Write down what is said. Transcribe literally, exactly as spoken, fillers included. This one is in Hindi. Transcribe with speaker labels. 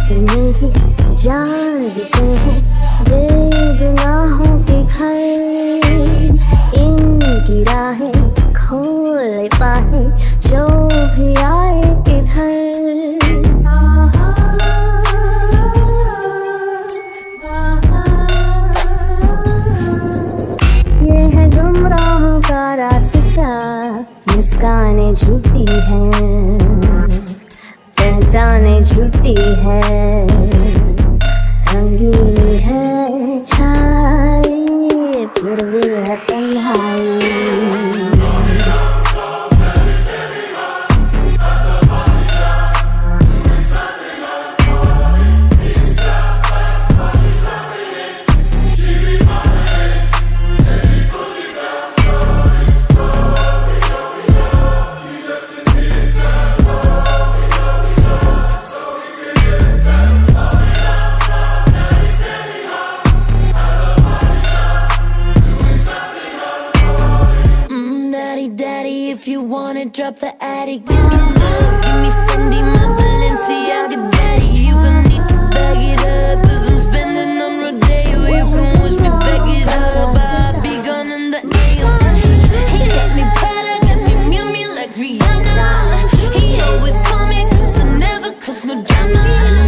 Speaker 1: इतने ही जानते हैं ये गुनाहों के घर, इनकी राहें खोल पाए जो भी आए इधर। ये है गुमराहों का रास्ता, मुस्कानें झूठी हैं, पहचाने झूठी है, रंगीनी है छाई फिर भी है तन्हाई।
Speaker 2: Drop the attic, give me love, give me Fendi, my Balenciaga daddy. You gon' need to bag it up, cause I'm spending on Rodeo. You can wish me back it up, I'll be gone in the A M. He got me Prada, got me Miu Miu like Rihanna. He always call me cause I never cause no drama.